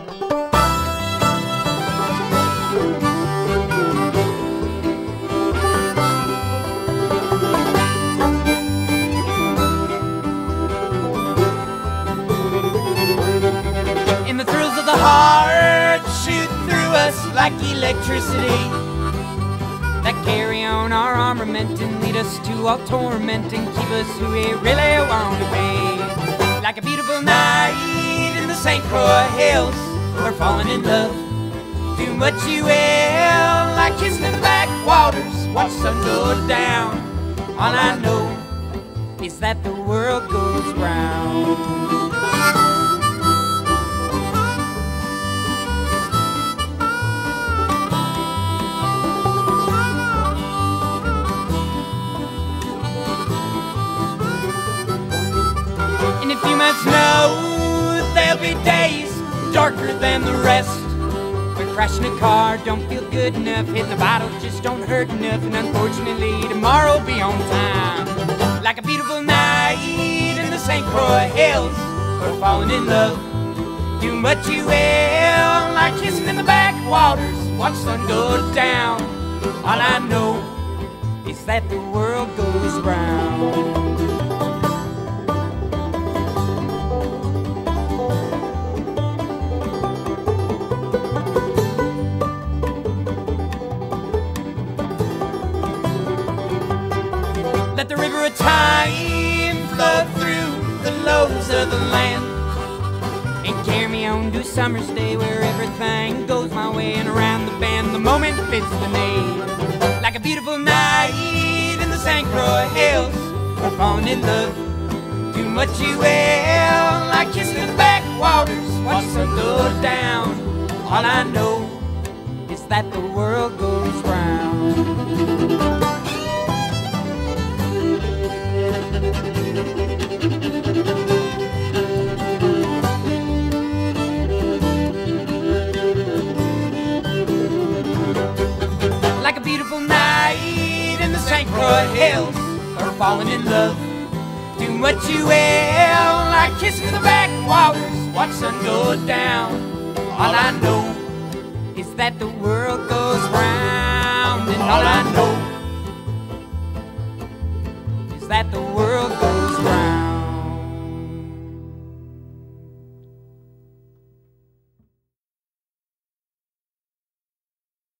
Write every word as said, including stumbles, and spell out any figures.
And the thrills of the heart shoot through us like electricity that carry on our armament and lead us to all torment and keep us who we really want to be. Like a beautiful night in the Saint Croix hills, we're falling in love. Do what you will, like kissing in the backwaters, watch the sun go down. All I know is that the world goes round. And if you must know, there'll be days darker than the rest. We're crashing a car, don't feel good enough. Hitting the bottle just don't hurt enough. And unfortunately, tomorrow will be on time. Like a beautiful night in the Saint Croix hills, we're falling in love. Do what you will, like kissing in the backwaters, watch the sun go down. All I know is that the world goes round. Let the river of time flow through the loaves of the land and carry me on to a summer's day where everything goes my way and around the bend the moment fits the need. Like a beautiful night in the Saint Croix hills, we're falling in love. Do what you will, like kissing in the backwaters, watch the sun go down. All I know is that the world goes round. Like a beautiful night in the Saint Croix hills, we're falling in love. Do what you will, like kissing in the backwaters, watch the sun go down. All I know is that the world goes round, and all I know